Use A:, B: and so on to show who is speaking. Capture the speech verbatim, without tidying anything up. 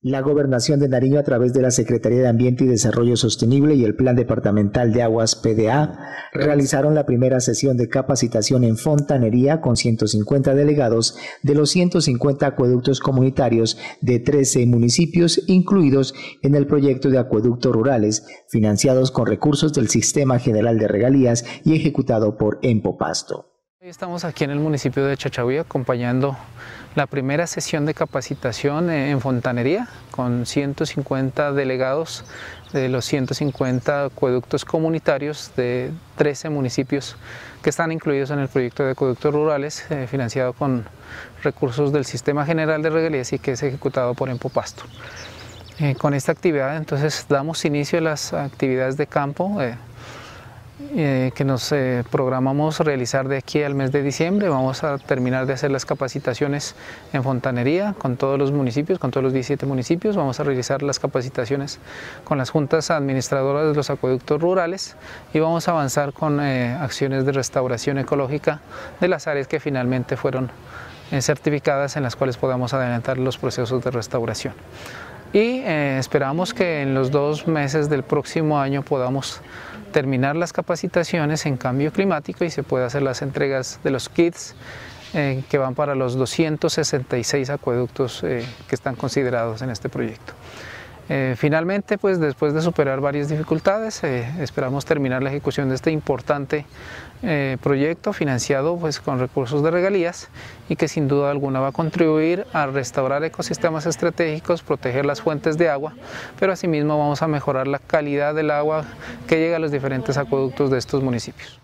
A: La Gobernación de Nariño, a través de la Secretaría de Ambiente y Desarrollo Sostenible y el Plan Departamental de Aguas P D A, realizaron la primera sesión de capacitación en fontanería con ciento cincuenta delegados de los ciento cincuenta acueductos comunitarios de trece municipios incluidos en el proyecto de acueductos rurales, financiados con recursos del Sistema General de Regalías y ejecutado por Empopasto.
B: Hoy estamos aquí en el municipio de Chachaví acompañando la primera sesión de capacitación en fontanería con ciento cincuenta delegados de los ciento cincuenta acueductos comunitarios de trece municipios que están incluidos en el proyecto de acueductos rurales eh, financiado con recursos del Sistema General de Regalías y que es ejecutado por Empopasto. Eh, con esta actividad entonces damos inicio a las actividades de campo eh, Eh, que nos eh, programamos realizar de aquí al mes de diciembre. Vamos a terminar de hacer las capacitaciones en fontanería con todos los municipios, con todos los diecisiete municipios. Vamos a realizar las capacitaciones con las juntas administradoras de los acueductos rurales y vamos a avanzar con eh, acciones de restauración ecológica de las áreas que finalmente fueron eh, certificadas, en las cuales podamos adelantar los procesos de restauración. Y eh, esperamos que en los dos meses del próximo año podamos terminar las capacitaciones en cambio climático y se puede hacer las entregas de los kits eh, que van para los doscientos sesenta y seis acueductos eh, que están considerados en este proyecto. Eh, finalmente, pues después de superar varias dificultades, eh, esperamos terminar la ejecución de este importante eh, proyecto financiado pues, con recursos de regalías y que sin duda alguna va a contribuir a restaurar ecosistemas estratégicos, proteger las fuentes de agua, pero asimismo vamos a mejorar la calidad del agua que llega a los diferentes acueductos de estos municipios.